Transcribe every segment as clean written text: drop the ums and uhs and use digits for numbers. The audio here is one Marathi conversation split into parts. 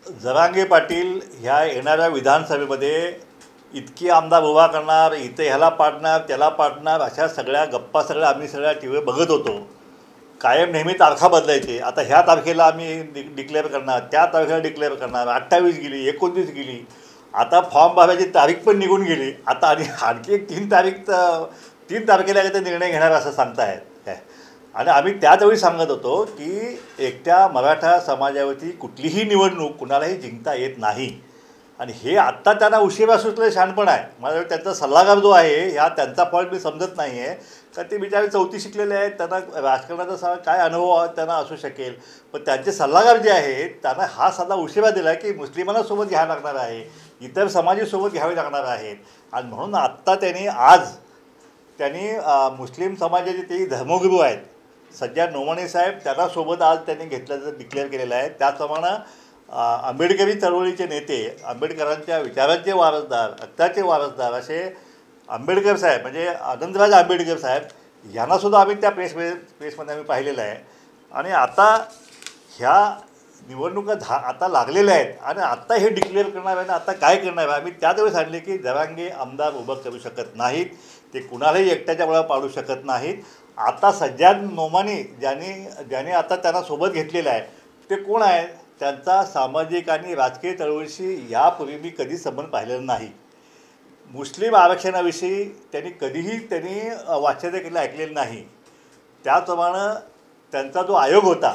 जरांगे पाटील ह्या येणाऱ्या विधानसभेमध्ये इतकी आमदार उभा करणार, इथे ह्याला पाडणार त्याला पाडणार, अशा सगळ्या गप्पा सगळ्या आम्ही सगळ्या टी व्हीवर बघत होतो. कायम नेहमी तारखा बदलायचे. आता ह्या तारखेला आम्ही डिक्लेअर करणार, त्या तारखेला डिक्लेअर करणार. 28 गेली, 29 गेली, आता फॉर्म भरायची तारीख पण निघून गेली. आता आणखी एक 3 तारखेला ते निर्णय घेणार असं सांगतायत काय. आणि आम्ही त्याचवेळी सांगत होतो की एकट्या मराठा समाजावरती कुठलीही निवडणूक कुणालाही जिंकता येत नाही. आणि हे आत्ता त्यांना उशिरा सुचलं शहाणपण आहे. मला त्यांचा सल्लागार जो आहे ह्या त्यांचा फॉल्ट मी समजत नाही आहे. का ते बिचारे 4थी शिकलेले आहेत, त्यांना राजकारणाचा काय अनुभव त्यांना असू शकेल. पण त्यांचे सल्लागार जे आहेत त्यांना हा सल्ला उशिरा दिला की मुस्लिमांना सोबत घ्यायला लागणार आहे, इतर समाजासोबत घ्यावे लागणार आहेत. आणि म्हणून आत्ता त्यांनी मुस्लिम समाजाचे ते धर्मगुरू आहेत सज्जाद नोमानी साहेब, त्यांना सोबत आज त्यांनी घेतल्याचं डिक्लेअर केलेलं आहे. त्याचप्रमाणे आंबेडकरी चळवळीचे नेते, आंबेडकरांच्या विचारांचे वारसदार, हक्काचे वारसदार असे आंबेडकर साहेब म्हणजे आनंदराज आंबेडकर साहेब यांनासुद्धा आम्ही त्या प्रेसमध्ये आम्ही पाहिलेलं आहे. आणि आता ह्या निवडणुका आता लागलेल्या आहेत आणि आत्ता हे डिक्लेअर करणार आहे. आता काय करणार आहे आम्ही त्याचवेळी सांगले की जरांगे आमदार उभं करू शकत नाहीत, ते कुणालाही एकट्याच्या बळावर पाडू शकत नाहीत. आता सज्जाद नोमानी ज्याने आता त्यांना सोबत घेतलेलं आहे ते कोण आहे, त्यांचा सामाजिक आणि राजकीय चळवळीशी यापूर्वी मी कधी संबंध पाहिलेला नाही. मुस्लिम आरक्षणाविषयी त्यांनी वाच्यता केलं ऐकलेलं नाही. त्याचप्रमाणे त्यांचा जो आयोग होता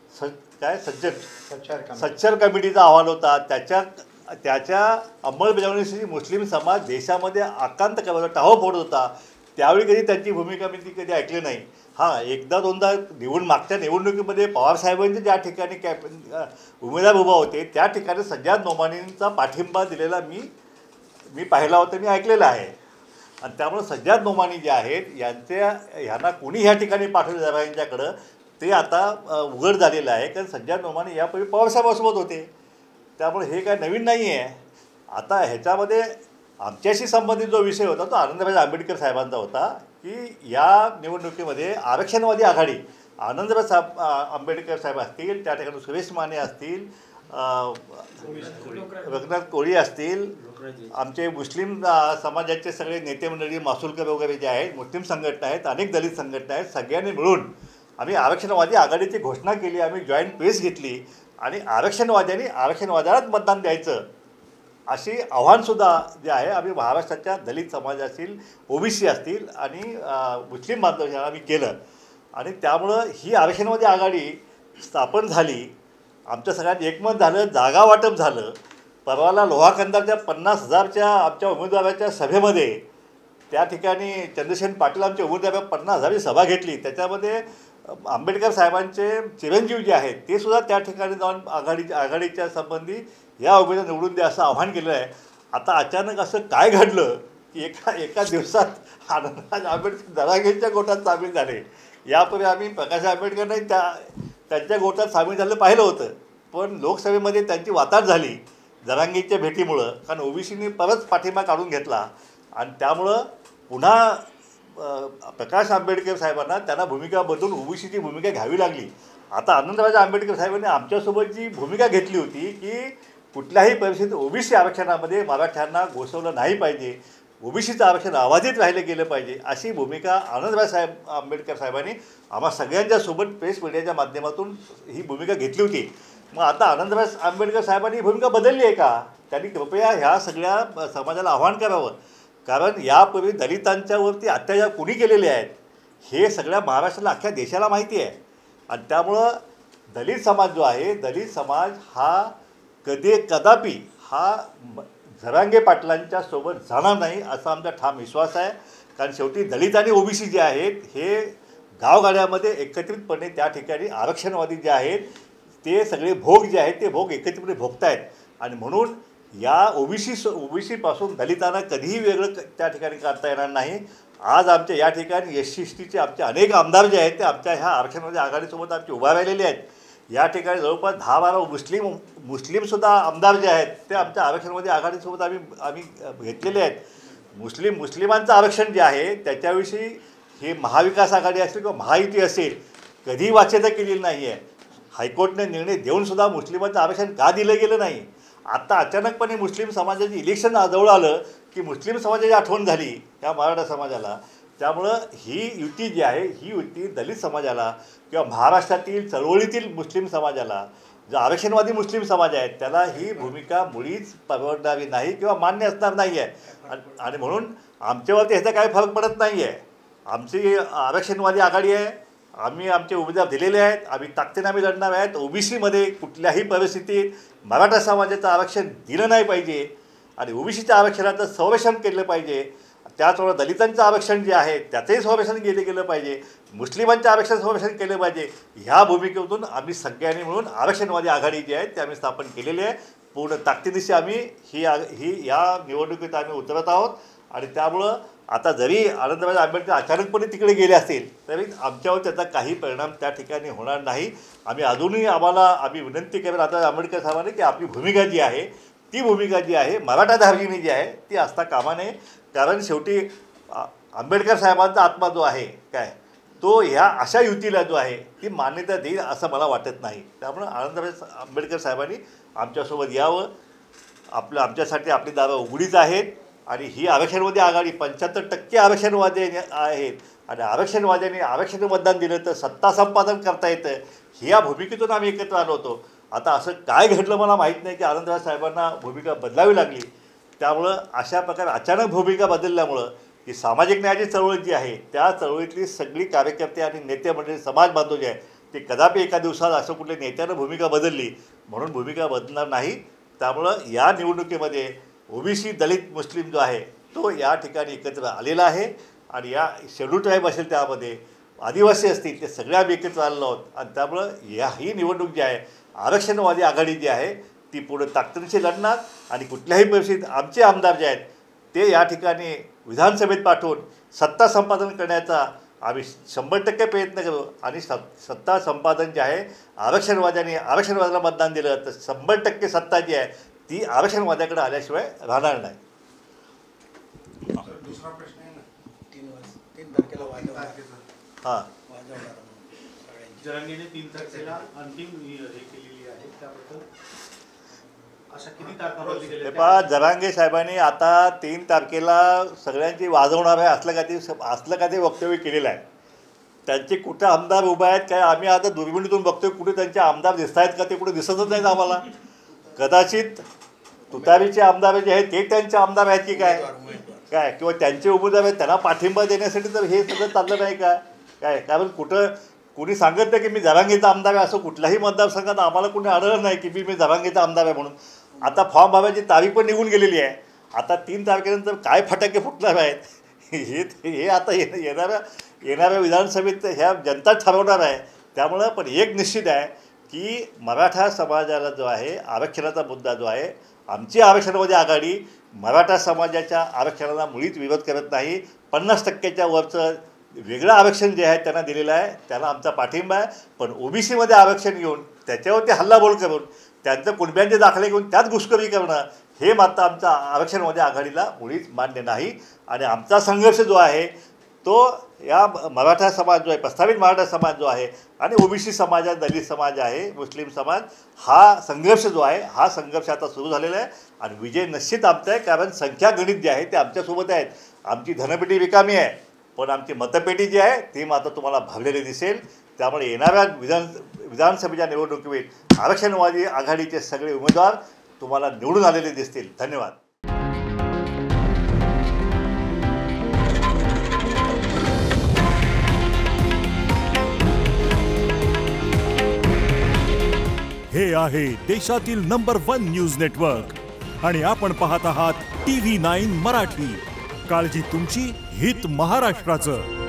सच्चर कमिटीचा अहवाल होता, त्याच्या अंमलबजावणीसाठी मुस्लिम समाज देशामध्ये आकांत करत होता, टाहो फोडत होता. त्यावेळी कधी त्यांची भूमिका मी कधी ऐकली नाही. हां, एकदा दोनदा मागच्या निवडणुकीमध्ये पवारसाहेबांचे ज्या ठिकाणी उमेदवार उभा होते त्या ठिकाणी सज्जाद नोमानींचा पाठिंबा दिलेला मी पाहिला होता, मी ऐकलेलं आहे. आणि त्यामुळे सज्जाद नोमानी जे आहेत ह्यांना कोणी ह्या ठिकाणी पाठवलं जरांगेंच्याकडं ते आता उघड झालेलं आहे. कारण सज्जाद नोमानी यापूर्वी पवारसाहेबांसोबत होते, त्यामुळे हे काय नवीन नाही आहे. आता ह्याच्यामध्ये आमच्याशी संबंधित जो विषय होता तो आनंदराज आंबेडकर साहेबांचा होता की या निवडणुकीमध्ये आरक्षणवादी आघाडी आनंदराज आंबेडकर साहेब असतील, त्या ठिकाणी सुरेश माने असतील, रघुनाथ कोळी असतील, आमचे मुस्लिम समाजाचे सगळे नेते मंडळी मासुलकर वगैरे जे आहेत, मुस्लिम संघटना आहेत, अनेक दलित संघटना आहेत, सगळ्यांनी मिळून आम्ही आरक्षणवादी आघाडीची घोषणा केली. आम्ही जॉईंट प्रेस घेतली आणि आरक्षणवाद्यांनी आरक्षणवाद्यालाच मतदान द्यायचं अशी आव्हानसुद्धा जे आहे आम्ही महाराष्ट्राच्या दलित समाज असतील, ओबीसी असतील आणि मुस्लिम बांधवांना आम्ही केलं. आणि त्यामुळं ही आरक्षणवादी आघाडी स्थापन झाली. आमच्या सगळ्यांत एकमत झालं, जागा वाटप झालं. परवाला लोहाखंडाच्या 50,000च्या आमच्या उमेदवाराच्या सभेमध्ये त्या ठिकाणी चंद्रशेखर पाटील आमचे उमेदवार 50,000ची सभा घेतली. त्याच्यामध्ये आंबेडकर साहेबांचे चिरंजीव जे आहेत ते सुद्धा त्या ठिकाणी जाऊन आघाडीच्या संबंधी या उमेदवार निवडून द्या असं आव्हान केलं आहे. आता अचानक असं काय घडलं की एका दिवसात आनंदराज आंबेडकर जरांगेंच्या गोटात सामील झाले. यापूर्वी आम्ही प्रकाश आंबेडकर नाही त्यांच्या गोटात सामील झालं पाहिलं होतं, पण लोकसभेमध्ये त्यांची वाताहत झाली जरांगेंच्या भेटीमुळं. कारण ओबीसीने परत पाठिंबा काढून घेतला आणि त्यामुळं पुन्हा प्रकाश आंबेडकर साहेबांना त्यांना भूमिका बदलून ओबीसीची भूमिका घ्यावी लागली. आता आनंदराज आंबेडकर साहेबांनी आमच्यासोबत जी भूमिका घेतली होती की कुठल्याही परिस्थितीत ओबीसी आरक्षणामध्ये मराठ्यांना घुसवलं नाही पाहिजे, ओबीसीचं आरक्षण अबाधित राहिलं गेलं पाहिजे, अशी भूमिका आनंदराज आंबेडकर साहेबांनी आम्हा सगळ्यांच्यासोबत प्रेस मीडियाच्या माध्यमातून ही भूमिका घेतली होती. मग आता आनंदराज आंबेडकर साहेबांनी ही भूमिका बदलली आहे का? त्यांनी कृपया ह्या सगळ्या समाजाला आव्हान करावं. कारण यापूर्वी दलितांच्यावरती अत्याचार कुणी केलेले आहेत हे सगळ्या महाराष्ट्राला अख्ख्या देशाला माहिती आहे. आणि त्यामुळं दलित समाज जो आहे, दलित समाज हा कदापि हा जरांगे पाटलांच्या सोबत जाणार नाही असा आमचा ठाम विश्वास आहे. कारण शेवटी दलित आणि ओबीसी जे आहेत हे गावगाड्यामध्ये एकत्रितपणे त्या ठिकाणी आरक्षणवादी जे आहेत ते सगळे भोग जे आहेत ते भोग एकत्रितपणे भोगतायत. आणि म्हणून या ओबीसीपासून दलितांना कधीही वेगळं त्या ठिकाणी काढता येणार नाही. आज आमच्या या ठिकाणी SC/STचे आमचे अनेक आमदार जे आहेत ते आमच्या ह्या आरक्षणवादी आघाडीसोबत आमचे उभा राहिलेले आहेत. या ठिकाणी जवळपास 10-12 मुस्लिमसुद्धा आमदार जे आहेत ते आमच्या आरक्षणवादी आघाडीसोबत आम्ही घेतलेले आहेत. मुस्लिमांचं आरक्षण जे आहे त्याच्याविषयी हे महाविकास आघाडी असेल किंवा महायुती असेल कधीही वाच्यता केलेली नाही आहे. हायकोर्टने निर्णय देऊन सुद्धा मुस्लिमांचं आरक्षण का दिलं गेलं नाही. आता अचानकपणे मुस्लिम समाजाची इलेक्शन जवळ आलं की मुस्लिम समाजाची आठवण झाली या मराठा समाजाला. त्यामुळं ही युती जी आहे ही युती दलित समाजाला किंवा महाराष्ट्रातील चळवळीतील मुस्लिम समाजाला, जो आरक्षणवादी मुस्लिम समाज आहे त्याला ही भूमिका मुळीच परवडणारी नाही किंवा मान्य असणार नाही आहे. आणि म्हणून आमच्यावरती ह्याचा काही फरक पडत नाही आहे. आमची आरक्षणवादी आघाडी आहे, आम्ही आमचे उमेदवार दिलेले आहेत, आम्ही ताकदीने आम्ही लढणार आहेत. ओबीसीमध्ये कुठल्याही परिस्थितीत मराठा समाजाचं आरक्षण दिलं नाही पाहिजे आणि ओबीसीच्या आरक्षणाचं संरक्षण केलं पाहिजे. त्याचबरोबर दलितांचं आरक्षण जे आहे त्याचंही संरक्षण गेलं पाहिजे, मुस्लिमांचं आरक्षण संरक्षण केलं पाहिजे. ह्या भूमिकेतून आम्ही सगळ्यांनी मिळून आरक्षणवादी आघाडी जी आहे ती आम्ही स्थापन केलेली आहे. पूर्ण ताकदीनिशी आम्ही ही या निवडणुकीत आम्ही उतरत आहोत. आणि त्यामुळं आता जरी आनंदराज आंबेडकर अचानकपणे तिकडे गेले असतील तरी आमच्यावर त्याचा काही परिणाम त्या ठिकाणी होणार नाही. आम्ही अजूनही आम्ही विनंती करेन आता आंबेडकर साहेबांनी की आपली भूमिका जी आहे ती भूमिका जी आहे मराठा धार्जिणी जी आहे ती असता कामा नये. कारण शेवटी आंबेडकर साहेबांचा आत्मा जो आहे काय तो ह्या अशा युतीला जो आहे ती मान्यता देईल असं मला वाटत नाही. त्यामुळं आनंदराज आंबेडकर साहेबांनी आमच्यासोबत यावं. आमच्यासाठी आपली दारं उघडीच आहेत. आणि ही आरक्षणवादी आघाडी 75% आरक्षणवादी आहेत आणि आरक्षणवाद्यांनी आरक्षण मतदान दिलं तर सत्ता संपादन करता येतं. ह्या भूमिकेतून आम्ही एकत्र आलो होतो. आता असं काय घडलं मला माहीत नाही की आनंदराज साहेबांना भूमिका बदलावी लागली. त्यामुळं अशा प्रकारे अचानक भूमिका बदलल्यामुळं की सामाजिक न्यायाची चळवळ जी आहे त्या चळवळीतली सगळी कार्यकर्ते आणि नेते मंडळी समाज बांधव जे आहे ते कदापि एका दिवसात असं कुठल्या नेत्यानं भूमिका बदलली म्हणून भूमिका बदलणार नाही. त्यामुळं या निवडणुकीमध्ये ओबीसी दलित मुस्लिम जो आहे तो या ठिकाणी एकत्र आलेला आहे. आणि या शेड्यूल ट्राईब असेल त्यामध्ये आदिवासी असतील ते सगळ्या आम्ही एकत्र आलेलो आहोत. आणि त्यामुळं ही निवडणूक जी आहे आरक्षणवादी आघाडी जी आहे ती पुढे ताकदीनिशी लढणार. आणि कुठल्याही परिस्थितीत आमचे आमदार जे आहेत ते या ठिकाणी विधानसभेत पाठवून सत्ता संपादन करण्याचा आम्ही 100% प्रयत्न करू. आणि सत्ता संपादन जे आहे आरक्षणवाद्याला मतदान दिलं तर 100% सत्ता जी आहे ती आरक्षणवाद्याकडे आल्याशिवाय राहणार नाही. दुसरा प्रश्न आहे ना 3 तारखेला हां जरांगेने 3 तारखेला अंतिम हे केलेली आहे त्याबद्दल अशा किती तारखांवरती गेले पहा जरांगे साहेबांनी आता 3 तारखेला सगळ्यांची वाजवणार आहे असलं का ते वक्तव्य केलेलं आहे. त्यांचे कुठे आमदार उभे आहेत काय आम्ही आता दुर्बिणीतून बघतोय कुठे त्यांचे आमदार दिसत आहेत का ते कुठे दिसतच नाहीत आम्हाला. कदाचित तुतारीचे आमदार जे आहेत ते त्यांचे आमदार आहेत की काय किंवा त्यांचे उमेदवार आहेत त्यांना पाठिंबा देण्यासाठी तर हे सगळं चाललं नाही काय. कारण कुणी सांगत नाही की मी जरांगेचा आमदार आहे असं कुठल्याही मतदारसंघात आम्हाला कुणी आढळलं नाही की मी जरांगेचा आमदार आहे म्हणून. आता फॉर्म भरायची तारीख पण निघून गेलेली आहे. आता 3 तारखेनंतर काय फटाके फुटणार आहेत हे आता येणाऱ्या विधानसभेत ह्या जनता ठरवणार आहे. त्यामुळं पण एक निश्चित आहे की मराठा समाजाला जो आहे आरक्षणाचा मुद्दा जो आहे आमची आरक्षणवादी आघाडी मराठा समाजाच्या आरक्षणाला मुळीच विरोध करत नाही. 50%च्या वरचं वेगळं आरक्षण जे आहे त्यांना दिलेलं आहे त्याला आमचा पाठिंबा आहे. पण ओबीसीमध्ये आरक्षण घेऊन त्याच्यावरती हल्लाबोल करून त्यांचं कुणब्यांचे दाखले घेऊन त्यात घुसखोरी करणं हे मात्र आमच्या आरक्षणवादी आघाडीला मुळीच मान्य नाही. आणि आमचा संघर्ष जो आहे तो या मराठा समाज जो आहे प्रस्तावित मराठा समाज जो आहे आणि ओबीसी समाज आहे दलित समाज आहे मुस्लिम समाज हा संघर्ष जो आहे हा संघर्ष आता सुरू झालेला आहे. आणि विजय निश्चित आमचा आहे कारण संख्यागणित जे आहे ते आमच्यासोबत आहेत. आमची धनपेटी रिकामी आहे पण आमची मतपेटी जी आहे ती मात्र तुम्हाला भरलेली दिसेल. त्यामुळे येणाऱ्या विधानसभेच्या निवडणुकीत आरक्षणवादी आघाडीचे सगळे उमेदवार तुम्हाला निवडून आलेले दिसतील. धन्यवाद. हे आहे देशातील नंबर 1 न्यूज नेटवर्क आणि आपण पाहत आहात TV9 मराठी. काळजी तुमची, हित महाराष्ट्राचं.